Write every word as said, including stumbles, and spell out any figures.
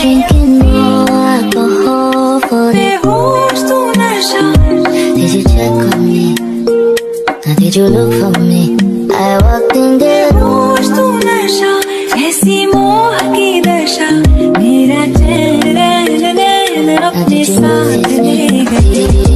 drinking more alcohol for the Did you check on me? Now did you look for me? I walked in the रोज तू नशा ऐसी मोह की दशा मेरा चैन रैन नैन अपने साथ ले गई